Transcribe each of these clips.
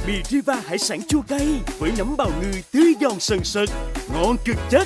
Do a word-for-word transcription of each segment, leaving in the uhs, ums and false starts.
Mì Riva hải sản chua cay với nấm bào ngư tươi giòn sần sật, ngon cực chất.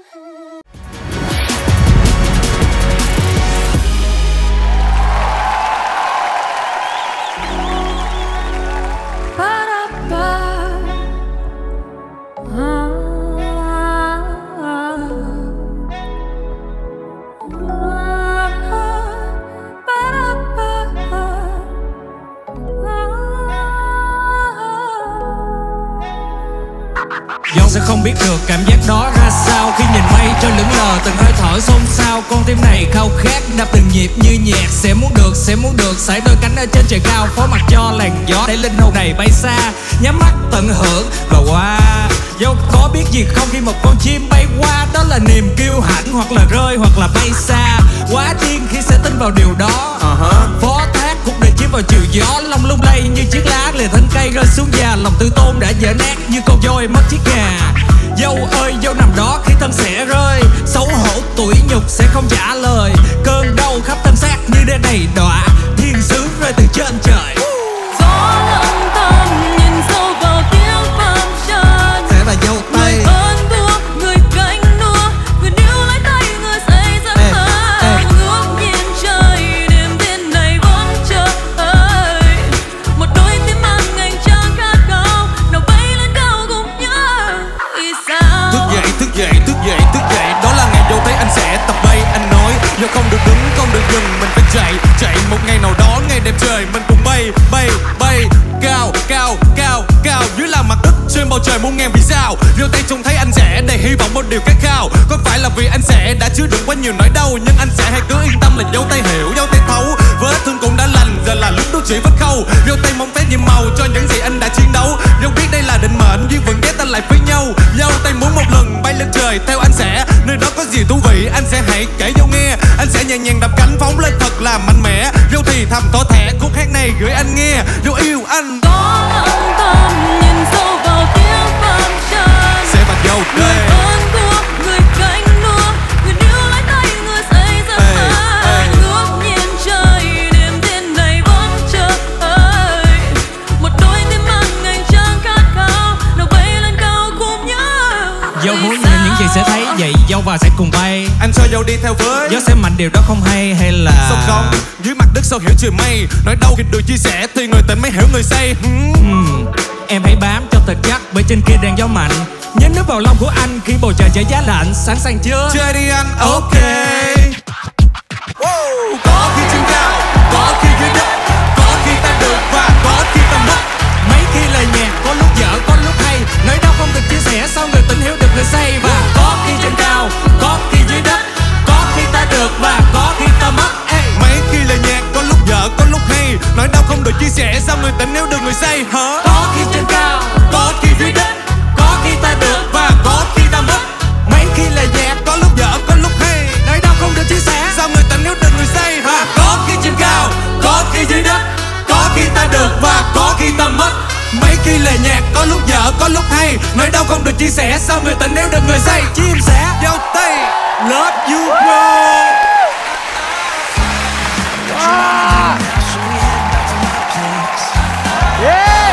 Dẫu sẽ không biết được cảm giác đó ra sao khi nhìn mây trôi lững lờ từng hơi thở xôn xao. Con tim này khao khát đập từng nhịp như nhạc, sẽ muốn được, sẽ muốn được sải đôi cánh ở trên trời cao, phó mặc cho làn gió để linh hồn này bay xa. Nhắm mắt tận hưởng và qua. Dẫu có biết gì không khi một con chim bay qua, đó là niềm kiêu hãnh hoặc là rơi hoặc là bay xa. Quá điên khi sẽ tin vào điều đó. uh-huh. Phó thác cuộc đời chiếu vào chiều gió, long lung lay như chiếc lá lìa thân cây rơi xuống già. Lòng tự tôn đã vỡ nát như con voi mất chiếc gà. Dâu ơi dâu nằm đó khi thân sẽ rơi, xấu hổ tủi nhục sẽ không trả lời. Cơn đau khắp thân xác như đê đầy đọa, thiên sứ rơi từ trên trời. Gió lặng thầm nhìn sâu vào tiếng phàm trần, sẽ là dâu tây. Người ơn buộc, người cánh đua, người níu lấy tay, người xây dựng thơ. Ngước nhìn trời, đêm thiên này vẫn chờ. Một đôi tim mang ngành trăng khát khao, nào bay lên cao cùng nhau. Vì sao? Thức dậy, thức dậy, thức dậy, thức dậy. Đó là ngày dâu tây anh sẽ tập bay. Anh nói giờ không được đứng, không được dừng, mình phải chạy, chạy một ngày nào đó ngày đẹp trời mình cùng bay, bay, bay cao, cao, cao, cao dưới là mặt đất trên bầu trời muôn ngàn vì sao. Dâu tây trông thấy anh sẽ đầy hy vọng một điều khát khao. Có phải là vì anh sẽ đã chứa đựng quá nhiều nỗi đau, nhưng anh sẽ hãy cứ yên tâm là dâu tây hiểu, dâu tây thấu. Vết thương cũng đã lành, giờ là lúc đối chỉ vết khâu. Dâu tây mong thấy nhiệm màu cho những gì anh đã chiến đấu. Dâu biết đây là định mệnh, duyên vẫn ghé ta lại với nhau. Dâu tây muốn một lần bay lên trời theo anh sẽ, nơi đó có gì thú vị anh sẽ hãy kể dâu nghe. Anh sẽ nhẹ nhàng đập cánh phóng lên thật là mạnh mẽ. Dâu thì thầm tỏ thẻ khúc hát này gửi anh nghe. Dâu yêu anh. Có lặng thầm nhìn sâu vào tiếng phàm trần, sẽ là dâu đây. Người ơn buộc, người cánh đua, người níu lấy tay, người xây dựng thơ. Ngước nhìn trời, đêm thiên này vẫn chờ. Một đôi tim mang ngành trăng khát khao, nào bay lên cao cùng nhau. Dâu muốn nhìn những gì sẽ thấy, vậy dâu và sẽ cùng bay. Anh cho dâu đi theo với. Gió sẽ mạnh điều đó không hay hay là Sông không dưới mặt đất sao hiểu trời mây. Nói đâu khi được chia sẻ thì người tình mới hiểu người say. hmm. uhm, Em hãy bám cho thật chắc bởi trên kia đang gió mạnh. Nhớ nước vào lòng của anh khi bầu trời trở giá lạnh. Sẵn sàng chưa? Chơi đi anh, ok. Wow. Có khi trên cao, có khi dưới đất, có khi ta được và có khi ta mất. Mấy khi lời nhạc có lúc dở có lúc hay, nỗi đau không được chia sẻ sao người tình hiểu được người say. Và có khi trên cao, có khi dưới đất, có khi ta được và có khi ta mất. Ê. Mấy khi lời nhạc có lúc dở có lúc hay, nỗi đau không được chia sẻ sao người tình hiểu được người say hả? Có khi trên cao, có khi dưới đất, có khi ta được và có khi ta mất. Mấy khi lời nhạc có lúc dở có lúc hay, nỗi đau không được chia sẻ sao người tình hiểu được người say hả? Có khi trên cao, có khi dưới đất, có khi ta được và có khi ta mất. Mấy khi lời nhạc có lúc dở có lúc hay, nỗi đau không được chia sẻ sao người tình hiểu được người say. Chim sẻ Dâu tây love you bro. Ah! Yeah!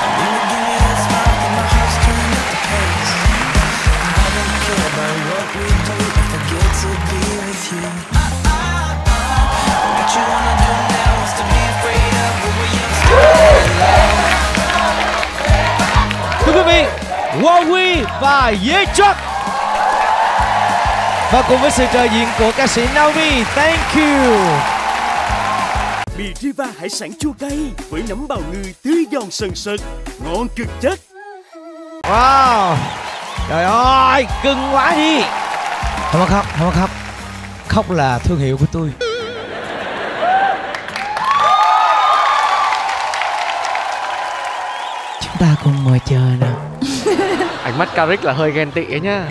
Thưa quý vị, Wowy và Yechuck và cùng với sự trợ diện của ca sĩ Naomi, thank you. Mì Riva hải sản chua cay với nấm bào ngư tươi giòn sần sật, ngon cực chất. Wow, trời ơi, cưng quá đi. Không có khóc, không có khóc. Khóc là thương hiệu của tôi. Chúng ta cùng ngồi chờ nào. Ánh mắt Caric là hơi ghen tị ấy nhá.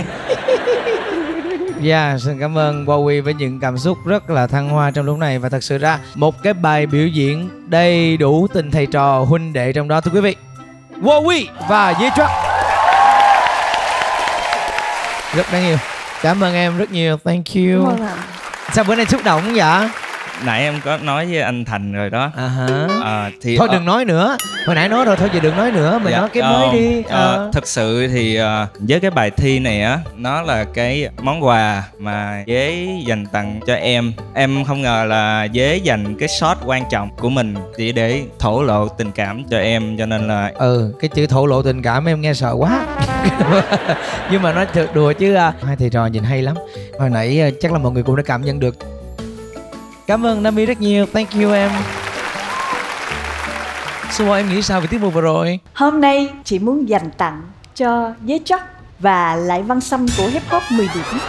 Dạ, yeah, xin cảm ơn Wowy với những cảm xúc rất là thăng hoa trong lúc này. Và thật sự ra một cái bài biểu diễn đầy đủ tình thầy trò huynh đệ trong đó thưa quý vị. Wowy và Yechuck rất đáng yêu. Cảm ơn em rất nhiều, thank you. Vâng ạ. Sao bữa nay xúc động vậy? Nãy em có nói với anh Thành rồi đó. À hả. À, thì thôi ờ, đừng nói nữa. Hồi nãy nói rồi thôi giờ đừng nói nữa. Mình dạ, nói cái ờ, mới đi. ờ, Ờ. Thật sự thì ờ, với cái bài thi này á, nó là cái món quà mà Dế dành tặng cho em. Em không ngờ là Dế dành cái shot quan trọng của mình chỉ để thổ lộ tình cảm cho em, cho nên là Ừ, cái chữ thổ lộ tình cảm em nghe sợ quá. Nhưng mà nói thật đùa chứ à, hai thầy trò nhìn hay lắm. Hồi nãy à, chắc là mọi người cũng đã cảm nhận được. Cảm ơn Nami rất nhiều. Thank you em. Sumo, em nghĩ sao về tiết mục vừa rồi? Hôm nay chị muốn dành tặng cho Dế Chắc và Lại Văn Xăm của Hip Hop mười điểm.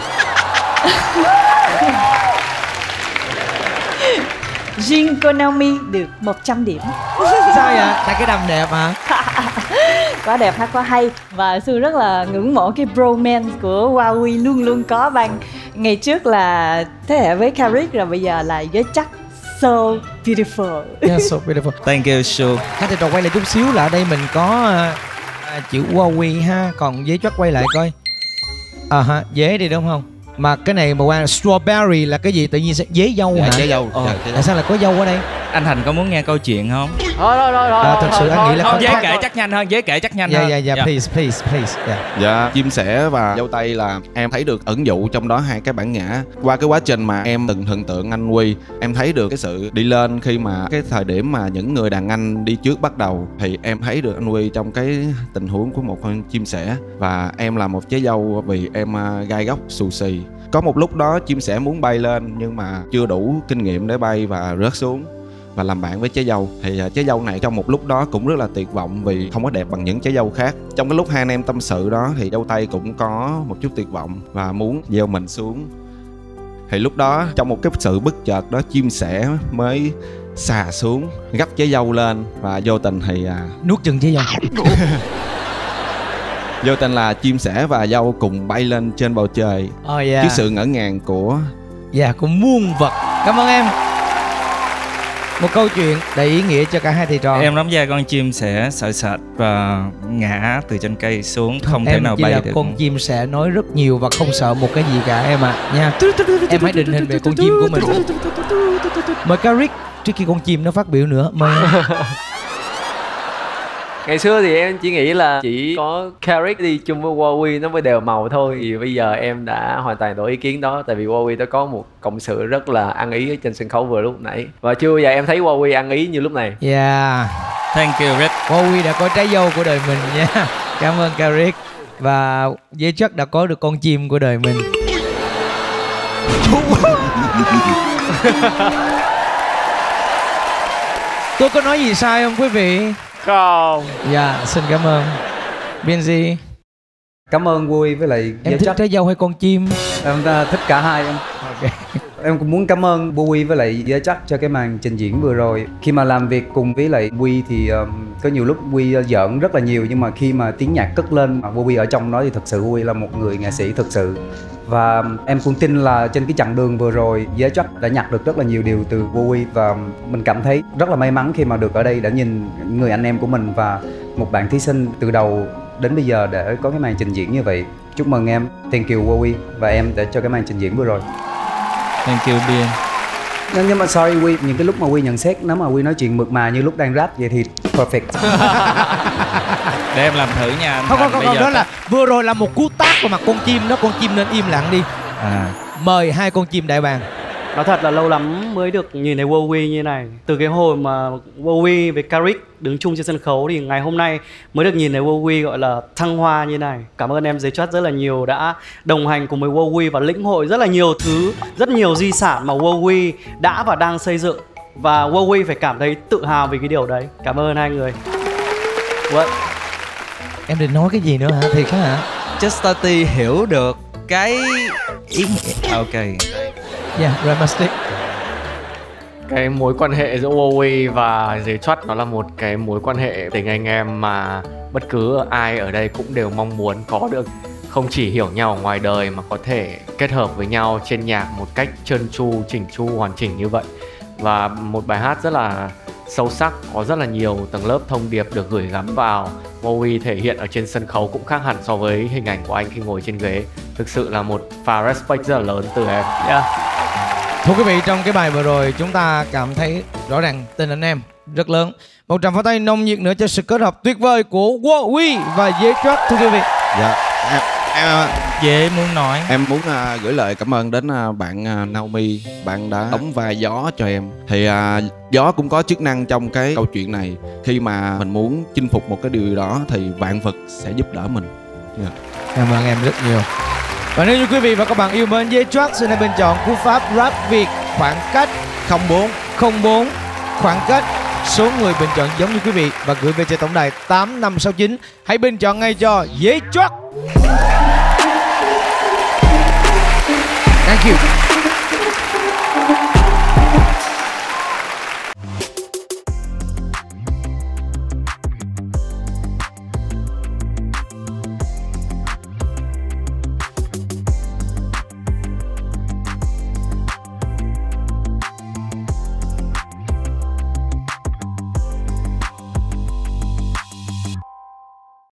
Riêng cô Naomi được một trăm điểm. Sao vậy? Tại cái đầm đẹp hả? Quá đẹp ha, quá hay. Và Sư rất là ngưỡng mộ cái bromance của Huawei luôn luôn có ban. Ngày trước là thế hệ với Karik, rồi bây giờ là Dế Chắc. So beautiful. Yeah, so beautiful. thank you Su. Hai thầy trò quay lại chút xíu là ở đây mình có à, à, chữ Huawei ha. Còn Dế chắc quay lại coi. À ha, Dế đi đúng không? Mà cái này mà qua strawberry là cái gì? Tự nhiên sẽ dế dâu Dạ, hả? dế dâu. Ờ. Dạ, dế dâu. Tại sao lại có dâu ở đây? Anh Thành có muốn nghe câu chuyện không? Thôi thôi thôi thôi. À, thật sự anh nghĩ là Không, không Dế khác. kể chắc nhanh hơn, Dế kể chắc nhanh Dạ hơn. dạ dạ, please please please. Yeah. Dạ, chim sẻ và dâu tây là em thấy được ẩn dụ trong đó hai cái bản ngã. Qua cái quá trình mà em từng thần tượng anh Huy, em thấy được cái sự đi lên khi mà cái thời điểm mà những người đàn anh đi trước bắt đầu, thì em thấy được anh Huy trong cái tình huống của một con chim sẻ. Và em là một trái dâu vì em uh, gai góc xù xì. Có một lúc đó chim sẻ muốn bay lên nhưng mà chưa đủ kinh nghiệm để bay và rớt xuống và làm bạn với trái dâu. Thì uh, trái dâu này trong một lúc đó cũng rất là tuyệt vọng vì không có đẹp bằng những trái dâu khác. Trong cái lúc hai anh em tâm sự đó thì dâu tây cũng có một chút tuyệt vọng và muốn gieo mình xuống. Thì lúc đó trong một cái sự bất chợt đó, chim sẻ mới xà xuống gấp trái dâu lên và vô tình thì uh, Nuốt chừng trái dâu. vô tình là chim sẻ và dâu cùng bay lên trên bầu trời. Oh yeah. Trước sự ngỡ ngàng của Dạ, yeah, của muôn vật. Cảm ơn em. Một câu chuyện đầy ý nghĩa cho cả hai thầy trò. Em đóng vai con chim sẻ sợ sệt và ngã từ trên cây xuống, không thể em nào chỉ bay là được. con chim sẽ nói rất nhiều và không sợ một cái gì cả em ạ. À. Nha. Em hãy định hình về con chim của mình. Mời Karik trước khi con chim nó phát biểu nữa. Mời. Ngày xưa thì em chỉ nghĩ là chỉ có Karik đi chung với Huawei nó mới đều màu thôi. Thì bây giờ em đã hoàn toàn đổi ý kiến đó. Tại vì Huawei đã có một cộng sự rất là ăn ý ở trên sân khấu vừa lúc nãy. Và chưa bao giờ em thấy Huawei ăn ý như lúc này. Yeah. Thank you Red. Huawei đã có trái dâu của đời mình nha. Cảm ơn Karik. Và Dế chắc đã có được con chim của đời mình. Tôi có nói gì sai không quý vị? Không. Dạ, xin cảm ơn. Benji, Cảm ơn Vui với lại em Dế thích Chắc. trái dâu hay con chim? Em uh, thích cả hai em. Ok. Em cũng muốn cảm ơn Vui với lại Dế Chắc cho cái màn trình diễn vừa rồi. Khi mà làm việc cùng với lại Vui thì um, có nhiều lúc Vui uh, giỡn rất là nhiều, nhưng mà khi mà tiếng nhạc cất lên mà Vui ở trong đó thì thật sự Vui là một người nghệ sĩ thực sự. Và um, em cũng tin là trên cái chặng đường vừa rồi Dế Chắc đã nhặt được rất là nhiều điều từ Vui, và mình cảm thấy rất là may mắn khi mà được ở đây để nhìn người anh em của mình và một bạn thí sinh từ đầu đến bây giờ để có cái màn trình diễn như vậy. Chúc mừng em, thank you Huawei và em để cho cái màn trình diễn vừa rồi. Thank you Biên. Nhưng, nhưng mà sorry Huy, những cái lúc mà Huy nhận xét, nếu mà Huy nói chuyện mượt mà như lúc đang rap vậy thì perfect. Để em làm thử nha anh Không không Thành. không, Bây không giờ đó là vừa rồi là một cú tát vào mặt con chim đó. Con chim nên im lặng đi. à. Mời hai con chim đại bàng. Nói thật là lâu lắm mới được nhìn thấy Huawei như này. Từ cái hồi mà Huawei với Karik đứng chung trên sân khấu thì ngày hôm nay mới được nhìn thấy Huawei gọi là thăng hoa như này. Cảm ơn em Dế Chắc rất là nhiều đã đồng hành cùng với Huawei và lĩnh hội rất là nhiều thứ, rất nhiều di sản mà Huawei đã và đang xây dựng. Và Huawei phải cảm thấy tự hào vì cái điều đấy. Cảm ơn hai người. What? Em định nói cái gì nữa hả? Thiệt hả? Just thirty hiểu được cái ý nghĩa. Ok. Yeah, Ramastic. Cái mối quan hệ giữa Huawei và Dế Chắc nó là một cái mối quan hệ tình anh em mà bất cứ ai ở đây cũng đều mong muốn có được. Không chỉ hiểu nhau ở ngoài đời mà có thể kết hợp với nhau trên nhạc một cách trơn tru, chỉnh chu, hoàn chỉnh như vậy. Và một bài hát rất là sâu sắc, có rất là nhiều tầng lớp thông điệp được gửi gắm vào. Huawei thể hiện ở trên sân khấu cũng khác hẳn so với hình ảnh của anh khi ngồi trên ghế. Thực sự là một pha respect rất là lớn từ em. Yeah. Thưa quý vị, trong cái bài vừa rồi chúng ta cảm thấy rõ ràng tình anh em rất lớn. Một tràng pháo tay nồng nhiệt nữa cho sự kết hợp tuyệt vời của Wowy và Dế Trót thưa quý vị. Dạ, em, em Dễ muốn nói. Em muốn uh, gửi lời cảm ơn đến uh, bạn uh, Naomi. Bạn đã đóng vai Gió cho em. Thì uh, Gió cũng có chức năng trong cái câu chuyện này. Khi mà mình muốn chinh phục một cái điều đó thì vạn vật sẽ giúp đỡ mình. Yeah. Cảm ơn em rất nhiều. Và nếu như quý vị và các bạn yêu mến Dế Trót, xin hãy bình chọn cú pháp rap Việt khoảng cách không bốn không bốn khoảng cách. Số người bình chọn giống như quý vị và gửi về cho tổng đài tám năm sáu chín. Hãy bình chọn ngay cho Dế Trót. Thank you.